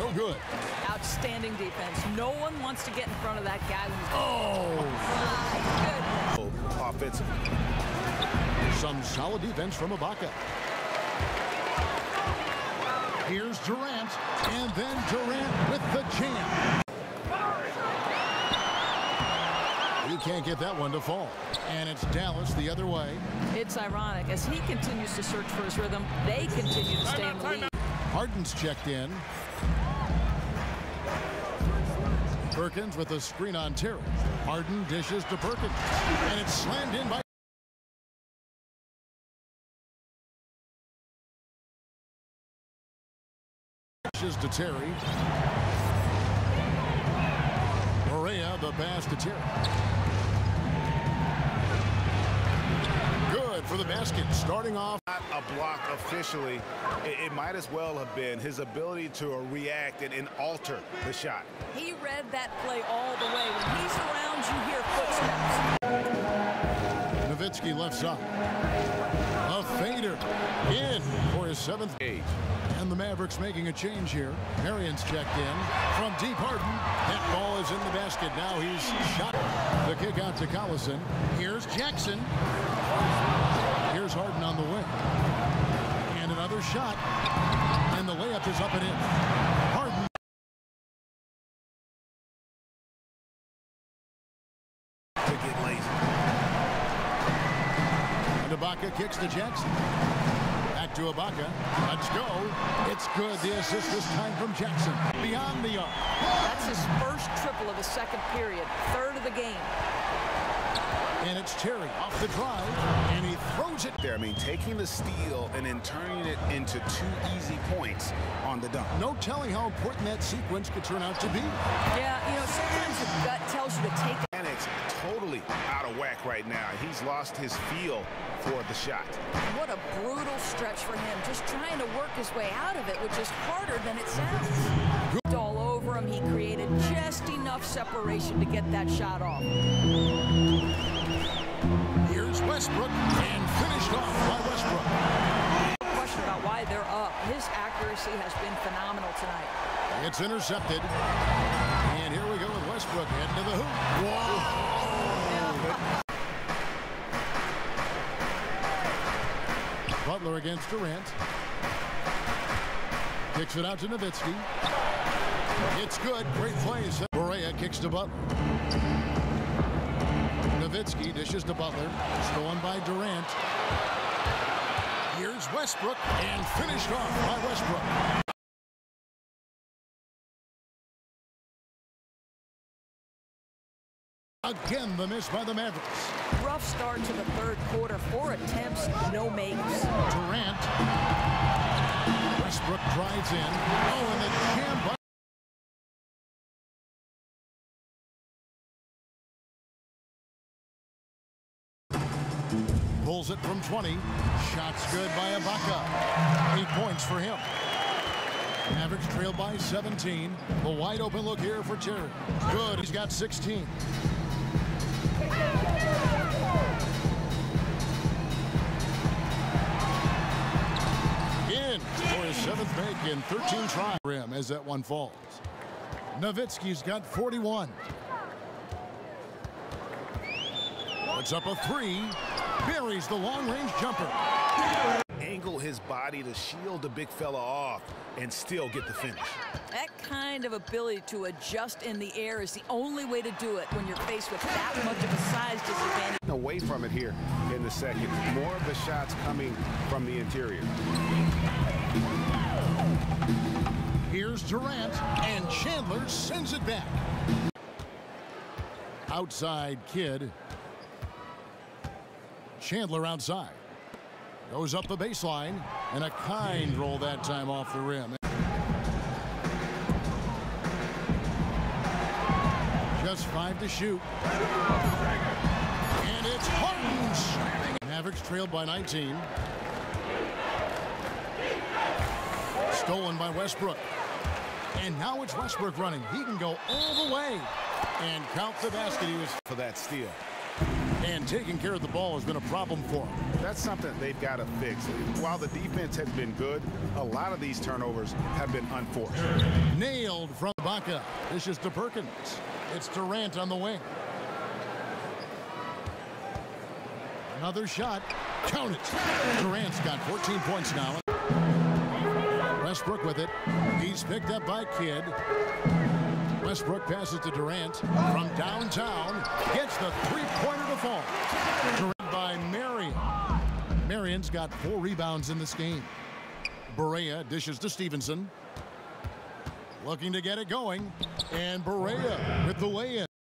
good. Outstanding defense. No one wants to get in front of that guy. Oh! My goodness. Offensively. Some solid defense from Ibaka. Here's Durant, and then Durant with the jam. He can't get that one to fall. And it's Dallas the other way. It's ironic. As he continues to search for his rhythm, they continue to stay in the lead. Harden's checked in. Perkins with a screen on Terry. Harden dishes to Perkins. And it's slammed in by... Dishes to Terry. Correa, the pass to Terry. Good for the basket. Starting off. Not a block officially. It might as well have been his ability to react and alter the shot. He read that play all the way. When he's around, you hear footsteps. Nowitzki left side. A fader in for his 7th age. And the Mavericks making a change here. Marion's checked in from deep. Harden. That ball is in the basket. Now he's shot. The kick out to Collison. Here's Jackson. Here's Harden on the wing. And another shot. And the layup is up and in. Harden. To get lazy. And Ibaka kicks to Jackson. Back to Ibaka. Let's go. It's good. The assist this time from Jackson. Beyond the arc. That's his first triple of the second period. Third of the game. And it's Terry off the drive. And he throws it There, I mean, taking the steal and then turning it into 2 easy points on the dunk. No telling how important that sequence could turn out to be. Yeah, you know, sometimes the gut tells you to take it. Mechanics totally out of whack right now. He's lost his feel for the shot. What a brutal stretch for him. Just trying to work his way out of it, which is harder than it sounds. All over him, he created just enough separation to get that shot off. Here's Westbrook, and finished off by Westbrook. Question about why they're up. His accuracy has been phenomenal tonight. It's intercepted. And here we go with Westbrook heading to the hoop. Whoa! Butler against Durant. Kicks it out to Nowitzki. It's good. Great plays. Correa kicks to Butler. Nowitzki dishes to Butler. Stolen by Durant. Here's Westbrook, and finished off by Westbrook. Again, the miss by the Mavericks. Rough start to the third quarter. 4 attempts, no makes. Durant. Westbrook drives in. Oh, and the jam. Pulls it from 20. Shots good by Ibaka. 8 points for him. Mavericks trail by 17. The wide open look here for Terry. Good. He's got 16. In for his 7th make in 13 tries. Rim as that one falls. Nowitzki's got 41. Puts up a 3. Buries the long-range jumper. Angle his body to shield the big fella off and still get the finish. That kind of ability to adjust in the air is the only way to do it when you're faced with that much of a size disadvantage. Away from it here in the second. More of the shots coming from the interior. Here's Durant, and Chandler sends it back. Outside Kidd. Chandler outside. Goes up the baseline, and a kind roll that time off the rim. Just 5 to shoot. And it's Harden slamming. Mavericks trailed by 19. Stolen by Westbrook. And now it's Westbrook running. He can go all the way and count the basket. He was for that steal. And taking care of the ball has been a problem for them. That's something they've got to fix. While the defense has been good, a lot of these turnovers have been unforced. Nailed from Ibaka. This is to Perkins. It's Durant on the wing. Another shot. Count it. Durant's got 14 points now. Westbrook with it. He's picked up by Kidd. Westbrook passes to Durant from downtown. Gets the three-pointer to fall. Durant by Marion. Marion's got 4 rebounds in this game. Barea dishes to Stevenson. Looking to get it going. And Barea with the lay-in.